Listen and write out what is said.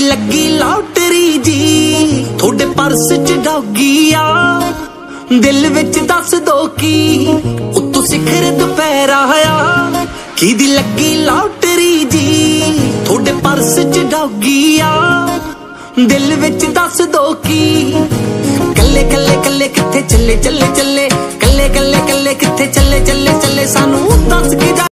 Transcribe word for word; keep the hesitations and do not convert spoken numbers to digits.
लगी लॉटरी जी थोड़े पर्स च डॉगी आ दिल विच दस दो की उत्तों सिखर दुपहरा आ की दी लगी लॉटरी जी थोड़े पर्स च डॉगी आ दिल विच दस दो की कल्ले कल्ले कल्ले किथे चले चले चले कल्ले कल्ले कल्ले किथे चले चले चले सानू दस के